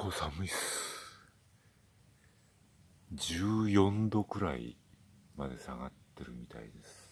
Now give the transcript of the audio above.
構寒いっす。14度くらいまで下がってるみたいです。